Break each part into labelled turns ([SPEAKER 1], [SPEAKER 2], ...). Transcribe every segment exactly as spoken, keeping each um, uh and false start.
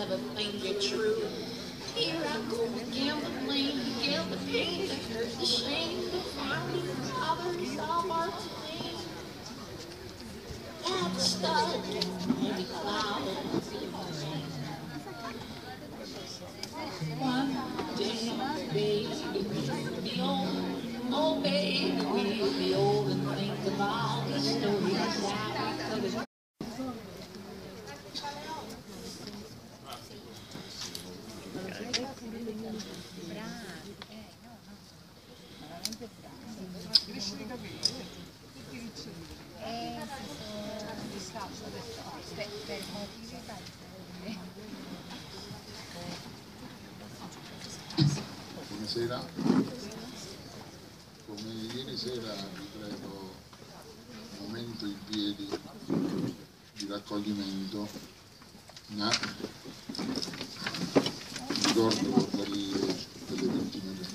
[SPEAKER 1] never think it true. Here I go again, the blame, again, the pain, the hurt, the shame, the family, the others, all our pain. At the start, maybe clouds. One day, baby, we'll be old. Oh, baby, we'll be old and think about the stories that we could have.
[SPEAKER 2] Cresce i capelli, tutti ricciolini. Eh, si sono disfatto adesso, per motivi tali.
[SPEAKER 3] Buonasera. Come ieri sera riprendo un momento in piedi di raccoglimento, ma ricordo delle, delle vittime del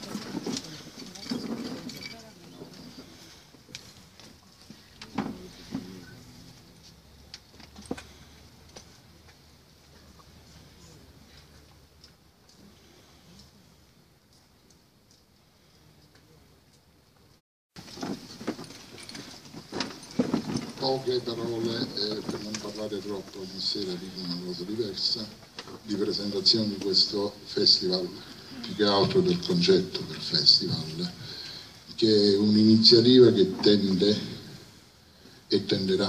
[SPEAKER 3] poche parole eh, per non parlare troppo ogni sera di una cosa diversa, di presentazione di questo festival, più che altro del concetto del festival, che è un'iniziativa che tende e tenderà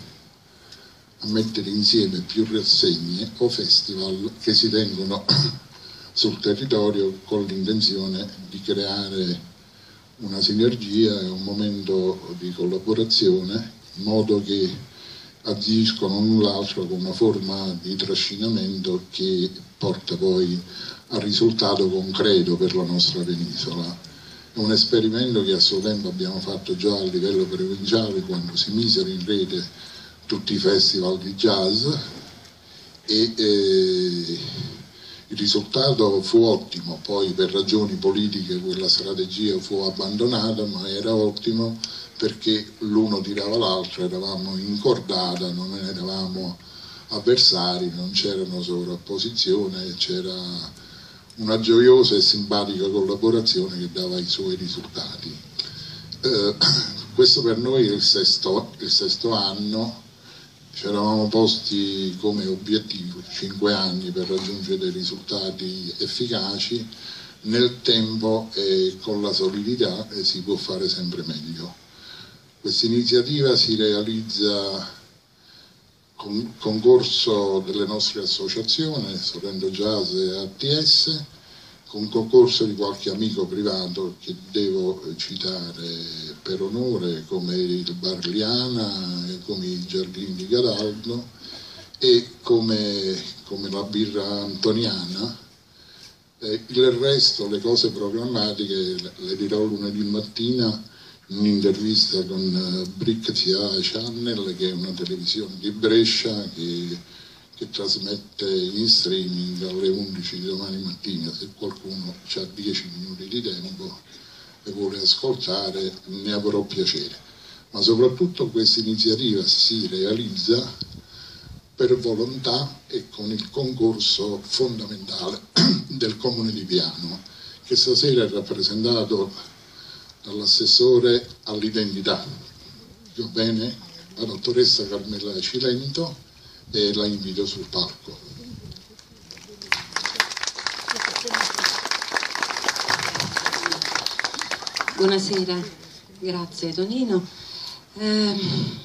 [SPEAKER 3] a mettere insieme più rassegne o festival che si tengono sul territorio con l'intenzione di creare una sinergia e un momento di collaborazione in modo che agiscono l'un l'altro con una forma di trascinamento che porta poi al risultato concreto per la nostra penisola. È un esperimento che a suo tempo abbiamo fatto già a livello provinciale quando si misero in rete tutti i festival di jazz e eh, il risultato fu ottimo. Poi per ragioni politiche quella strategia fu abbandonata, ma era ottimo perché l'uno tirava l'altro, eravamo in cordata, non eravamo avversari, non c'erano sovrapposizioni, c'era una gioiosa e simpatica collaborazione che dava i suoi risultati. Eh, questo per noi è il sesto, il sesto anno, ci eravamo posti come obiettivo cinque anni per raggiungere dei risultati efficaci, nel tempo e con la solidità eh, si può fare sempre meglio. Questa iniziativa si realizza con il concorso delle nostre associazioni, Sorrento Jazz e A T S, con concorso di qualche amico privato che devo citare per onore, come il Bar Liana, come i Giardini di Cataldo e come, come la Birra Antoniana. Eh, il resto, le cose programmatiche, le dirò lunedì mattina in un'intervista con uh, Brick T A Channel, che è una televisione di Brescia che, che trasmette in streaming alle undici di domani mattina. Se qualcuno ha dieci minuti di tempo e vuole ascoltare, ne avrò piacere. Ma soprattutto questa iniziativa si realizza per volontà e con il concorso fondamentale del Comune di Piano, che stasera è rappresentato dall'assessore all'identità, va bene, la dottoressa Carmela Cilento, e la invito sul palco.
[SPEAKER 4] Buonasera, grazie Tonino. Eh,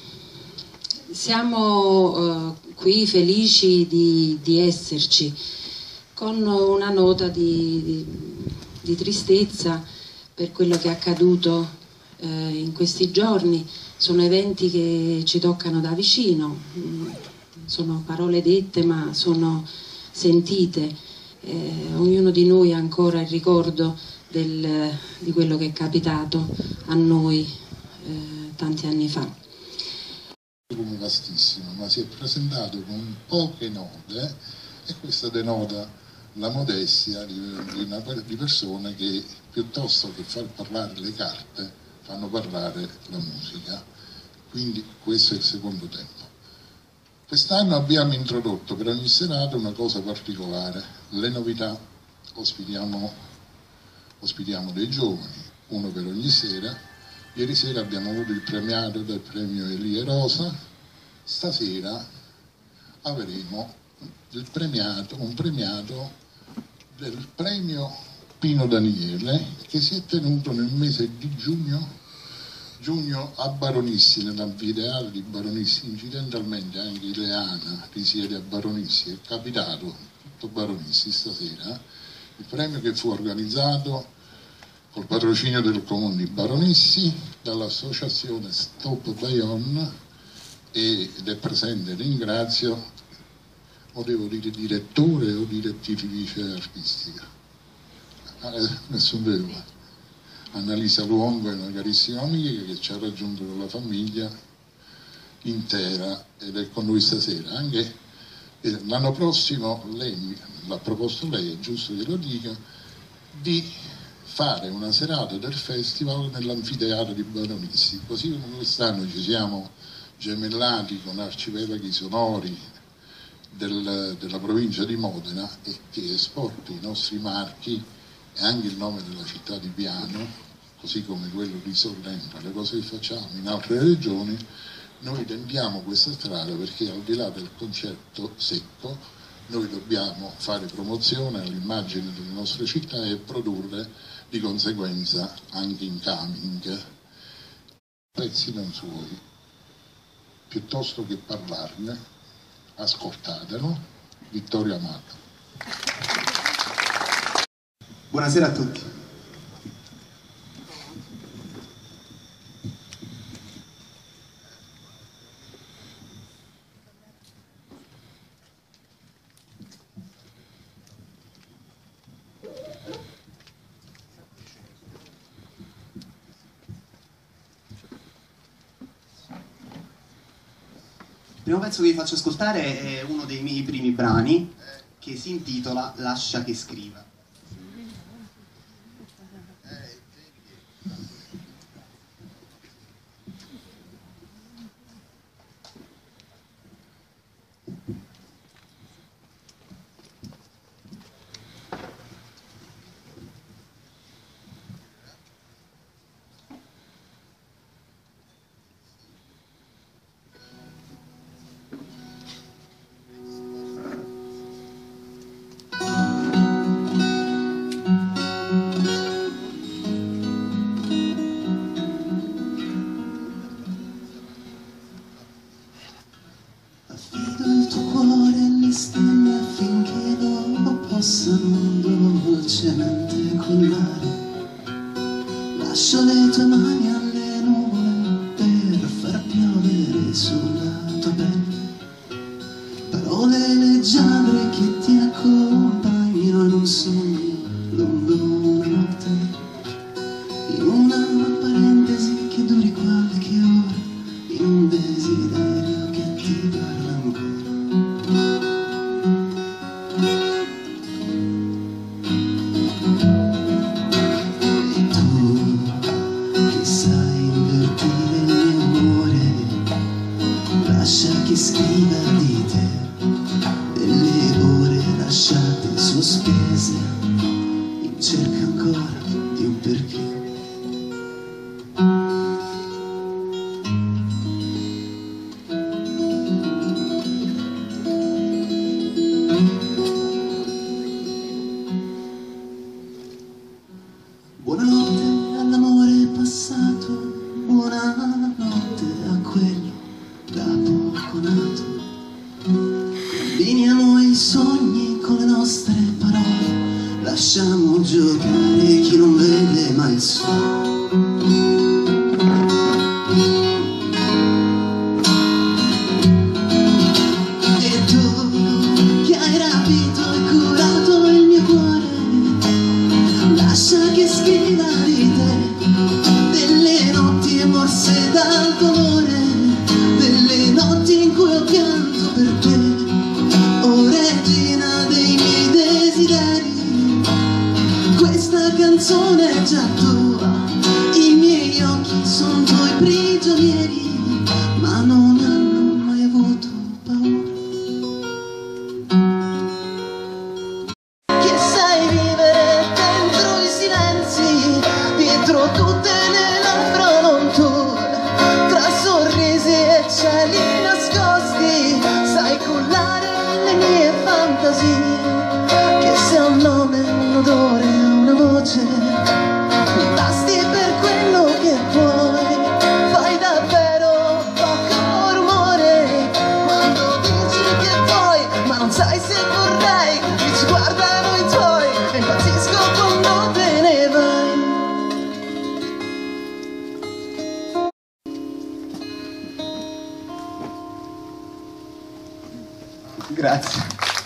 [SPEAKER 4] siamo eh, qui felici di, di esserci, con una nota di, di, di tristezza per quello che è accaduto eh, in questi giorni. Sono eventi che ci toccano da vicino, sono parole dette ma sono sentite. Eh, ognuno di noi ha ancora il ricordo del, di quello che è capitato a noi eh, tanti anni fa.
[SPEAKER 3] Come vastissimo, ma si è presentato con poche note e questa denota la modestia di, di, una, di persone che piuttosto che far parlare le carte fanno parlare la musica. Quindi questo è il secondo tempo. Quest'anno abbiamo introdotto per ogni serata una cosa particolare, le novità. Ospitiamo, ospitiamo dei giovani, uno per ogni sera. Ieri sera abbiamo avuto il premiato del premio Elie Rosa, stasera avremo il premiato, un premiato del premio Pino Daniele che si è tenuto nel mese di giugno giugno a Baronissi, nell'anfiteatro di Baronissi. Incidentalmente anche Ileana risiede a Baronissi, è capitato tutto Baronissi stasera, il premio che fu organizzato col patrocinio del comune di Baronissi dall'associazione Stop Bayonne, ed è presente, ringrazio, o devo dire direttore o direttrice artistica, eh, nessun devo. Annalisa Luongo è una carissima amica che ci ha raggiunto con la famiglia intera ed è con noi stasera. Anche eh, l'anno prossimo lei l'ha proposto lei, è giusto che lo dica, di fare una serata del festival nell'anfiteatro di Baronissi, così come quest'anno ci siamo gemellati con arcipelaghi sonori del, della provincia di Modena e che esporta i nostri marchi e anche il nome della città di Piano, così come quello di Sorrento, le cose che facciamo in altre regioni. Noi tendiamo questa strada perché al di là del concetto secco noi dobbiamo fare promozione all'immagine delle nostre città e produrre di conseguenza anche in coming pezzi non suoi. Piuttosto che parlarne, ascoltatelo. Vittorio Amato.
[SPEAKER 5] Buonasera a tutti. Il primo pezzo che vi faccio ascoltare è uno dei miei primi brani che si intitola Lascia che scriva.
[SPEAKER 6] Dolcemente collare, lascio le tue mani alle nuvole per far piovere sulla tua pelle parole leggiadre che ti accompagnino in un sogno lungo una notte, in una parentesi che duri qualche ora, in un desiderio che ti parla ancora. Che scriva di te delle ore lasciate sospese in cerca ancora di un perché. Buonanotte all'amore passato, buonanotte a quello da poco nato. Combiniamo i sogni con le nostre parole, lasciamo giocare chi non vede mai il sole. E tu che hai rapito e curato il mio cuore, lascia che scriva di te delle notti morse dal dolore, delle notti in cui ho pianto per te, o regina dei miei desideri. Questa canzone è già tua, i miei occhi sono tuoi prigionieri, ma non hanno mai avuto paura. così, che sia un nome, un odore, una voce, mi basti per quello che puoi. Fai davvero poco rumore quando dici che vuoi, ma non sai se vorrei. Mi ci guardano i tuoi e impazzisco quando te ne vai. Grazie.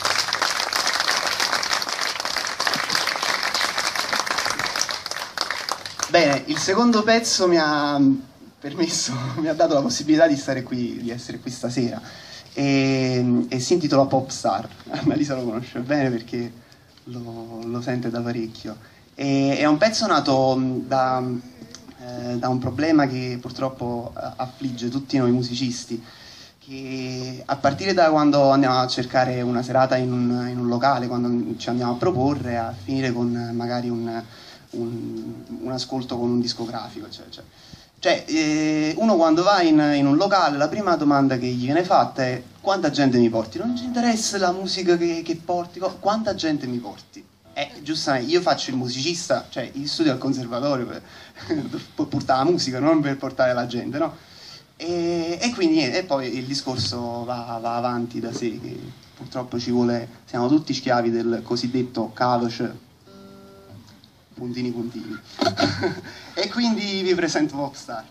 [SPEAKER 6] Bene, il secondo pezzo mi ha permesso, mi ha dato la possibilità di stare qui, di essere qui stasera, e, e si intitola Popstar. Annalisa lo conosce bene perché lo, lo sente da parecchio. E, è un pezzo nato da, eh, da un problema che purtroppo affligge tutti noi musicisti, che a partire da quando andiamo a cercare una serata in un, in un locale, quando ci andiamo a proporre, a finire con magari un, un, un ascolto con un discografico, cioè, cioè, cioè eh, uno quando va in, in un locale la prima domanda che gli viene fatta è: quanta gente mi porti? Non ci interessa la musica che, che porti, quanta gente mi porti? Eh, giustamente, io faccio il musicista, cioè io studio al conservatorio per, per portare la musica, non per portare la gente, no? E, e quindi niente, e poi il discorso va, va avanti da sé, che purtroppo ci vuole, siamo tutti schiavi del cosiddetto caos, puntini puntini. E quindi vi presento Popstar.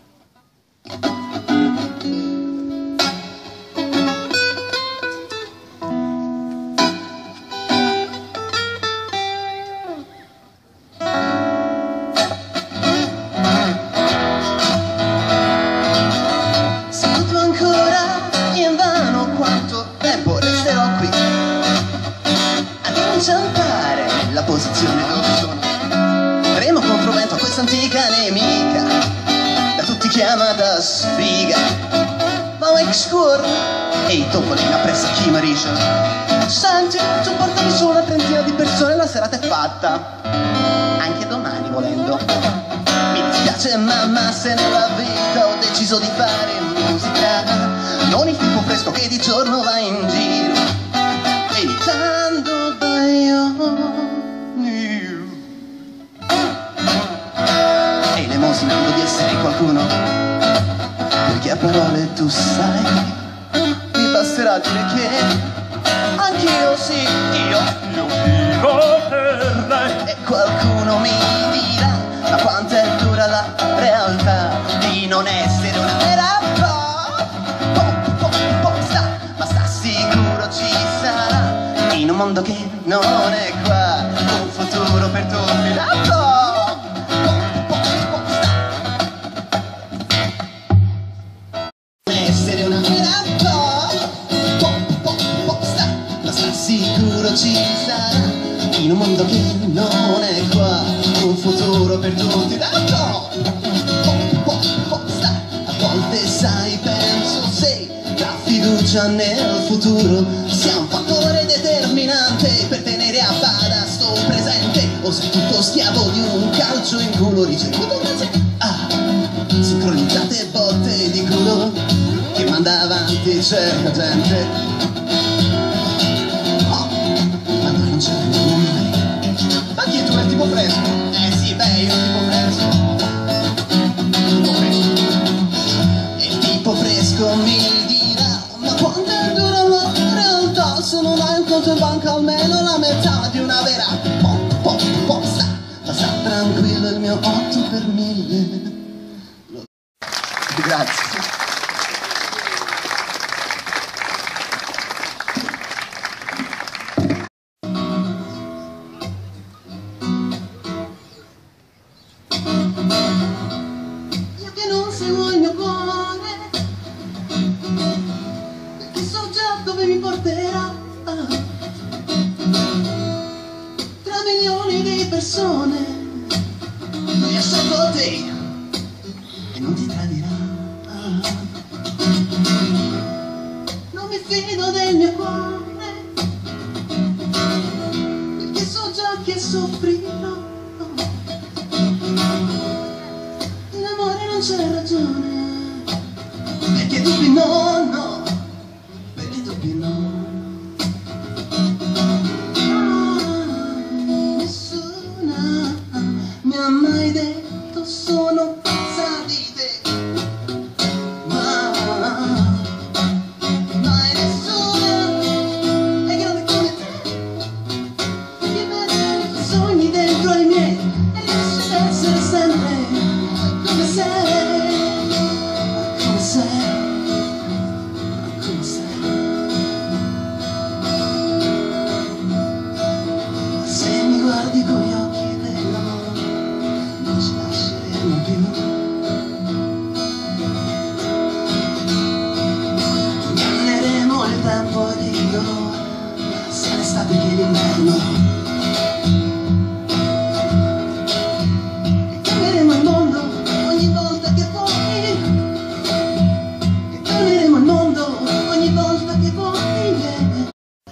[SPEAKER 6] Posizione dove sono, remo contro vento a questa antica nemica, da tutti chiamata sfiga, ma un ex score e i topolini appresso a chi marisce. Senti, tu portami su una trentina di persone, la serata è fatta, anche domani volendo. Mi dispiace mamma, se nella vita ho deciso di fare musica, non il tipo fresco che di giorno va in giro imitando Bayonne. Elemosinando di essere qualcuno, perché a parole tu sai, mi basterà dire che anch'io sì, io lo dico per lei. E qualcuno mi dirà: ma quanto è dura la realtà di non essere una vera pop, pop, pop star. Ma sta sicuro ci sarà, in un mondo che non è qua, un futuro per tutti. La pop. Sicuro ci sarà, in un mondo che non è qua, un futuro per tutti. A volte sai, penso se la fiducia nel futuro sia un fattore determinante per tenere a bada sto presente, o se tutto schiavo di un calcio in culo ricevuto grazie a sincronizzate botte di culo che manda avanti certa gente. Ma chi tu è il tipo fresco? Eh sì, beh, io il tipo fresco. Tipo fresco. E il tipo fresco mi dirà: ma quanto è dura la realtà, se non hai un conto in banca almeno la metà di una vera pop, pop, pop star. Ma sta tranquillo, il mio otto per mille. Grazie. Lui è sotto te e non ti tradirà. Non mi fido del mio cuore, perché so già che soffrirò. In amore non c'è ragione, perché dubbi no, no, perché dubbi no. d'inverno. E cambieremo il mondo ogni volta che vuoi. E cambieremo il mondo ogni volta che vuoi. Yeah.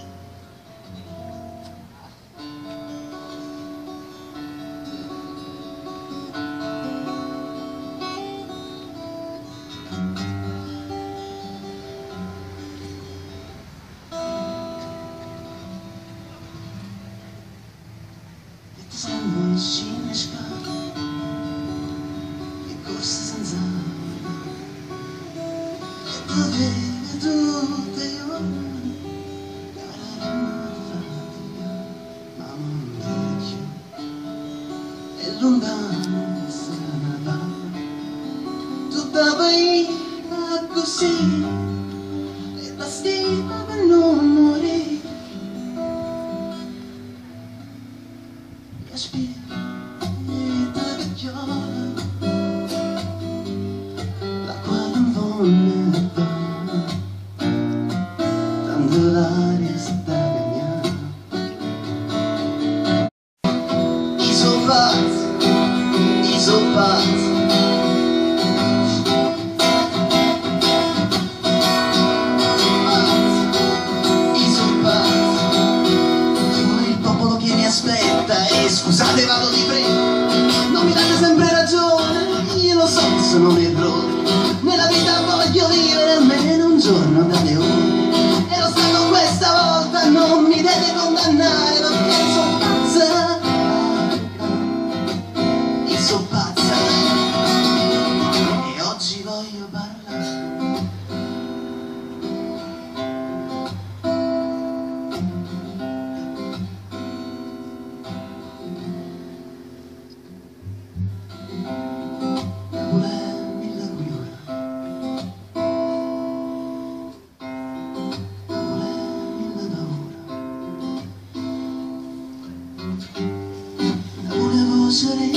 [SPEAKER 6] Siamo in scimmesca e corse senza e dove tutte io ma non vecchio e lontano se ne va tutta bella così e bastava per non morire. Aspetta vecchiola, l'acqua non volle va, tanto l'aria sta cagnando. I so pazzi, i so pazzi, i so pazzi, sono il popolo che mi aspetta e scusate vado di fretta, non mi date sempre ragione, io lo so che sono un errore, nella vita voglio vivere almeno un giorno da leone, e lo stato questa volta non mi deve condannare perché sono pazza, io sono pazza, e oggi voglio parlare. Una voce